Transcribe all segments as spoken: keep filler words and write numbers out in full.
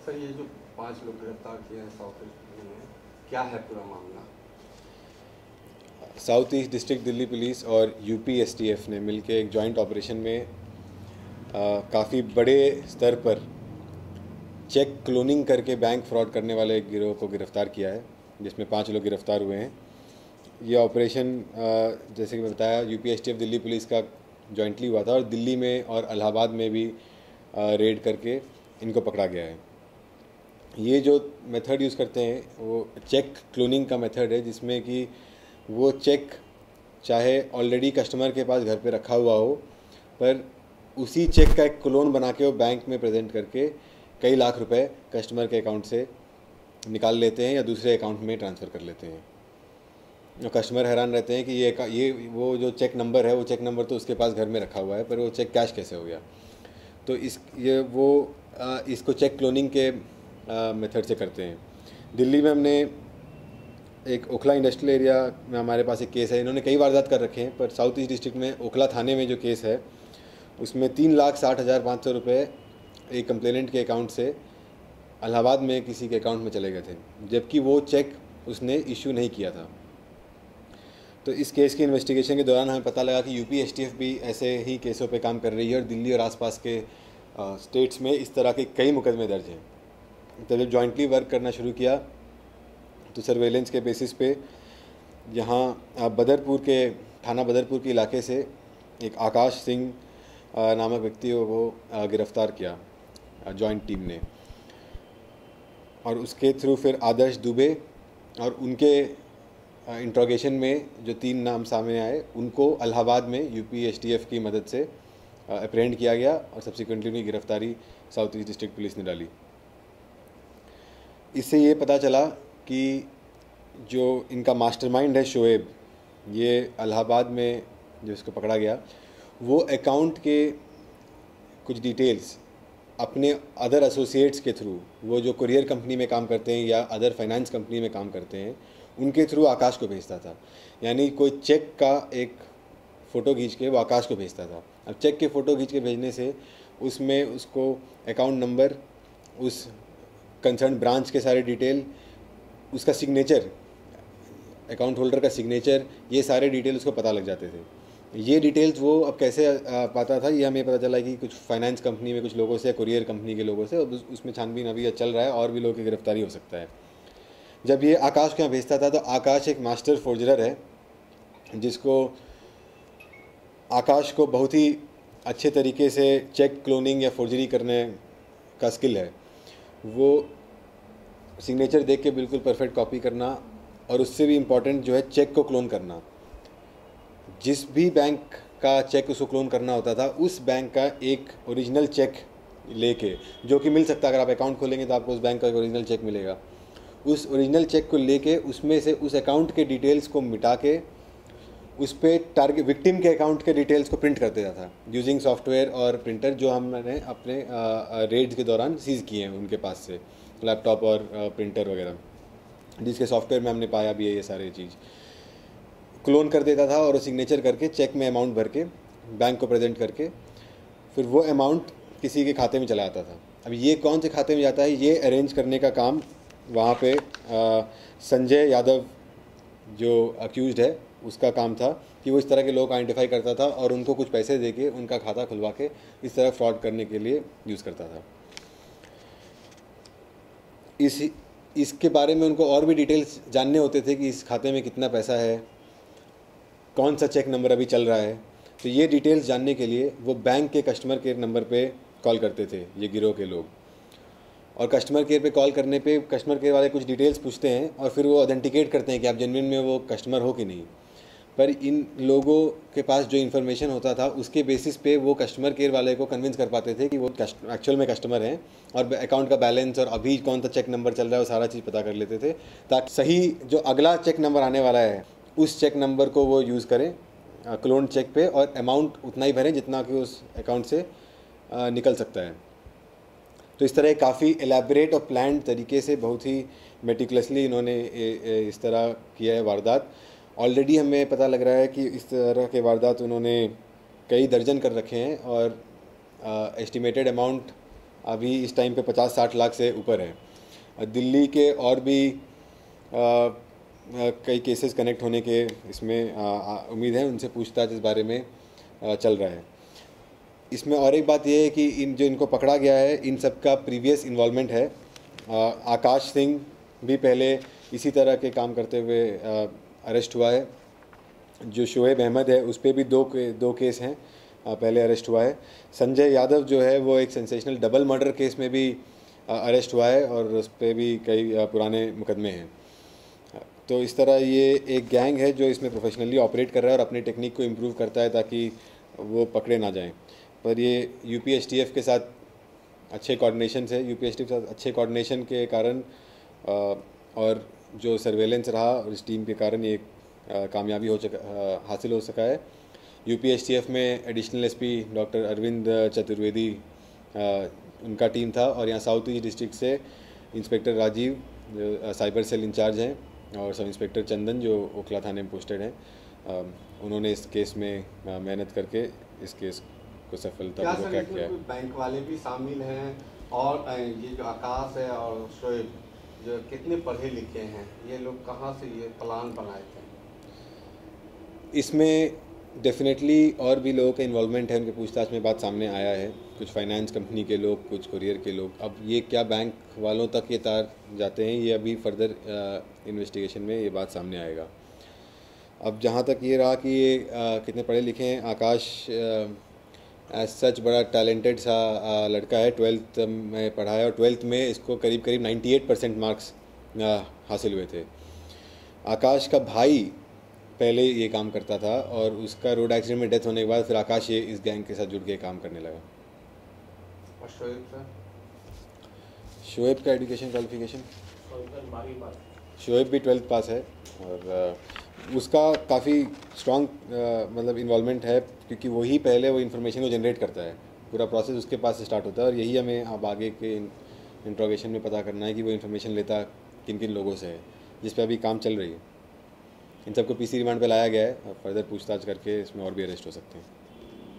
Sir ये जो पांच लोग गिरफ्तार किए हैं साउथ ईस्ट में, क्या है पूरा मामला? South east district Delhi police और यूपी एसटीएफ ने मिलकर एक जॉइंट ऑपरेशन में काफ़ी बड़े स्तर पर चेक क्लोनिंग करके बैंक फ्रॉड करने वाले एक गिरोह को गिरफ्तार किया है, जिसमें पाँच लोग गिरफ्तार हुए हैं। ये ऑपरेशन जैसे कि मैं बताया यूपी एसटीएफ दिल्ली पुलिस का जॉइंटली हुआ था और दिल्ली में और इलाहाबाद में भी रेड करके इनको पकड़ा गया है। ये जो मेथड यूज़ करते हैं वो चेक क्लोनिंग का मेथड है, जिसमें कि वो चेक चाहे ऑलरेडी कस्टमर के पास घर पे रखा हुआ हो, पर उसी चेक का एक क्लोन बना के वो बैंक में प्रेजेंट करके कई लाख रुपए कस्टमर के अकाउंट से निकाल लेते हैं या दूसरे अकाउंट में ट्रांसफ़र कर लेते हैं। और कस्टमर हैरान रहते हैं कि ये ये वो जो चेक नंबर है वो चेक नंबर तो उसके पास घर में रखा हुआ है, पर वो चेक कैश कैसे हो गया। तो इस ये वो आ, इसको चेक क्लोनिंग के मेथड से करते हैं। दिल्ली में हमने एक ओखला इंडस्ट्रियल एरिया में हमारे पास एक केस है, इन्होंने कई वारदात कर रखे हैं, पर साउथ ईस्ट डिस्ट्रिक्ट में ओखला थाने में जो केस है उसमें तीन लाख साठ हज़ार पाँच सौ रुपये एक कंप्लेनेंट के अकाउंट से इलाहाबाद में किसी के अकाउंट में चले गए थे, जबकि वो चेक उसने इशू नहीं किया था। तो इस केस की इन्वेस्टिगेशन के दौरान हमें पता लगा कि यूपी एसटीएफ भी ऐसे ही केसों पे काम कर रही है और दिल्ली और आसपास के आ, स्टेट्स में इस तरह के कई मुकदमे दर्ज हैं। तो जब जॉइंटली वर्क करना शुरू किया तो सर्वेलेंस के बेसिस पे यहाँ बदरपुर के थाना बदरपुर के इलाके से एक आकाश सिंह नामक व्यक्ति को गिरफ्तार किया जॉइंट टीम ने, और उसके थ्रू फिर आदर्श दुबे और उनके इंट्रोगेशन में जो तीन नाम सामने आए उनको इलाहाबाद में यूपी एसटीएफ की मदद से अप्रेंड किया गया और सब्सिक्वेंटली उनकी गिरफ्तारी साउथ ईस्ट डिस्ट्रिक्ट पुलिस ने डाली। इससे ये पता चला कि जो इनका मास्टरमाइंड है शोएब, ये इलाहाबाद में जो इसको पकड़ा गया वो अकाउंट के कुछ डिटेल्स अपने अदर एसोसिएट्स के थ्रू, वो जो कुरियर कंपनी में काम करते हैं या अदर फाइनेंस कंपनी में काम करते हैं उनके थ्रू आकाश को भेजता था। यानी कोई चेक का एक फ़ोटो खींच के वो आकाश को भेजता था। अब चेक के फ़ोटो खींच के भेजने से उसमें उसको अकाउंट नंबर, उस कंसर्न ब्रांच के सारे डिटेल, उसका सिग्नेचर, अकाउंट होल्डर का सिग्नेचर, ये सारे डिटेल उसको पता लग जाते थे। ये डिटेल्स वो अब कैसे पाता था, ये हमें पता चला कि कुछ फाइनेंस कंपनी में कुछ लोगों से, कुरियर कंपनी के लोगों से, उसमें छानबीन अभी चल रहा है और भी लोगों की गिरफ्तारी हो सकता है। जब ये आकाश को यहाँ भेजता था तो आकाश एक मास्टर फोर्जरर है, जिसको आकाश को बहुत ही अच्छे तरीके से चेक क्लोनिंग या फोर्जरी करने का स्किल है। वो सिग्नेचर देख के बिल्कुल परफेक्ट कॉपी करना और उससे भी इम्पॉर्टेंट जो है चेक को क्लोन करना। जिस भी बैंक का चेक उसको क्लोन करना होता था उस बैंक का एक ओरिजिनल चेक लेके, जो कि मिल सकता है, अगर आप अकाउंट खोलेंगे तो आपको उस बैंक का एक ओरिजिनल चेक मिलेगा, उस ओरिजिनल चेक को लेके उसमें से उस अकाउंट के डिटेल्स को मिटा के उस पर टारगेट विक्टिम के अकाउंट के डिटेल्स को प्रिंट कर देता था यूजिंग सॉफ्टवेयर और प्रिंटर जो हमने अपने रेड्स के दौरान सीज़ किए हैं उनके पास से, लैपटॉप और प्रिंटर वगैरह, जिसके सॉफ्टवेयर में हमने पाया भी है ये सारे चीज़ क्लोन कर देता था। और सिग्नेचर करके चेक में अमाउंट भर के बैंक को प्रेजेंट करके फिर वो अमाउंट किसी के खाते में चला आता था। अब ये कौन से खाते में जाता है ये अरेंज करने का काम वहाँ पे आ, संजय यादव जो अक्यूज़ड है उसका काम था कि वो इस तरह के लोग आइडेंटिफाई करता था और उनको कुछ पैसे देके उनका खाता खुलवा के इस तरह फ्रॉड करने के लिए यूज़ करता था। इस इसके बारे में उनको और भी डिटेल्स जानने होते थे कि इस खाते में कितना पैसा है, कौन सा चेक नंबर अभी चल रहा है। तो ये डिटेल्स जानने के लिए वो बैंक के कस्टमर केयर नंबर पे कॉल करते थे ये गिरोह के लोग, और कस्टमर केयर पे कॉल करने पे कस्टमर केयर वाले कुछ डिटेल्स पूछते हैं और फिर वो ऑथेंटिकेट करते हैं कि आप जेन्युइन में वो कस्टमर हो कि नहीं। पर इन लोगों के पास जो इन्फॉर्मेशन होता था उसके बेसिस पे वो कस्टमर केयर वाले को कन्विंस कर पाते थे कि वो एक्चुअल में कस्टमर हैं और अकाउंट का बैलेंस और अभी कौन सा चेक नंबर चल रहा है वो सारा चीज़ पता कर लेते थे, ताकि सही जो अगला चेक नंबर आने वाला है उस चेक नंबर को वो यूज़ करें क्लोन चेक पे और अमाउंट उतना ही भरें जितना कि उस अकाउंट से आ, निकल सकता है। तो इस तरह काफ़ी एलैबोरेट और प्लान्ड तरीके से बहुत ही मेटिकुलसली इन्होंने इस तरह किया है वारदात। ऑलरेडी हमें पता लग रहा है कि इस तरह के वारदात उन्होंने कई दर्जन कर रखे हैं और एस्टिमेटेड अमाउंट अभी इस टाइम पे पचास साठ लाख से ऊपर है। दिल्ली के और भी आ, कई केसेस कनेक्ट होने के इसमें उम्मीद है, उनसे पूछताछ इस बारे में आ, चल रहा है। इसमें और एक बात यह है कि इन जो इनको पकड़ा गया है इन सब का प्रीवियस इन्वॉल्वमेंट है। आ, आकाश सिंह भी पहले इसी तरह के काम करते हुए अरेस्ट हुआ है। जो शोएब अहमद है उस पर भी दो के, दो केस हैं, आ, पहले अरेस्ट हुआ है। संजय यादव जो है वो एक सेंसेशनल डबल मर्डर केस में भी अरेस्ट हुआ है और उस पर भी कई आ, पुराने मुकदमे हैं। तो इस तरह ये एक गैंग है जो इसमें प्रोफेशनली ऑपरेट कर रहा है और अपनी टेक्निक को इम्प्रूव करता है ताकि वो पकड़े ना जाएं। पर ये यूपीएसटीएफ के साथ अच्छे कोऑर्डिनेशन से यूपीएसटीएफ के साथ अच्छे कोऑर्डिनेशन के कारण और जो सर्वेलेंस रहा और इस टीम के कारण ये कामयाबी हो चुका हासिल हो सका है। यूपीएसटीएफ में additional SP doctor Arvind Chaturvedi उनका टीम था और यहाँ साउथ ईस्ट डिस्ट्रिक्ट से इंस्पेक्टर राजीव जो साइबर सेल इंचार्ज हैं और सब इंस्पेक्टर चंदन जो ओखला थाने में पोस्टेड हैं, उन्होंने इस केस में मेहनत करके इस केस को सफलतापूर्वक क्रैक किया है। बैंक वाले भी शामिल हैं और ये जो आकाश है और शोएब जो कितने पढ़े लिखे हैं, ये लोग कहाँ से ये प्लान बनाए थे? इसमें डेफिनेटली और भी लोगों का इन्वॉल्वमेंट है, उनके पूछताछ में बात सामने आया है। कुछ फाइनेंस कंपनी के लोग, कुछ कुरियर के लोग। अब ये क्या बैंक वालों तक ये तार जाते हैं, ये अभी फर्दर इन्वेस्टिगेशन में ये बात सामने आएगा। अब जहाँ तक ये रहा कि ये आ, कितने पढ़े लिखे हैं, आकाश एज सच बड़ा टैलेंटेड सा आ, लड़का है। ट्वेल्थ में पढ़ा है और ट्वेल्थ में इसको करीब करीब अट्ठानवे परसेंट मार्क्स आ, हासिल हुए थे। आकाश का भाई पहले ये काम करता था और उसका रोड एक्सीडेंट में डेथ होने के बाद फिर आकाश ये इस गैंग के साथ जुड़ के काम करने लगा। और शोएब सर? शोएब का एजुकेशन क्वालिफिकेशन, शोएब भी ट्वेल्थ पास है और उसका काफ़ी स्ट्रॉन्ग मतलब इन्वॉल्वमेंट है क्योंकि वही पहले वो इन्फॉर्मेशन को जनरेट करता है। पूरा प्रोसेस उसके पास से स्टार्ट होता है और यही हमें अब आगे के इंट्रोगेशन में पता करना है कि वो इन्फॉर्मेशन लेता किन किन लोगों से है, जिस पे अभी काम चल रही है। इन सबको पीसी रिमांड पे लाया गया है और फर्दर पूछताछ करके इसमें और भी अरेस्ट हो सकते हैं।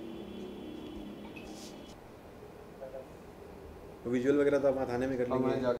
विजुअल वगैरह तो आप थाने में कर लेंगे।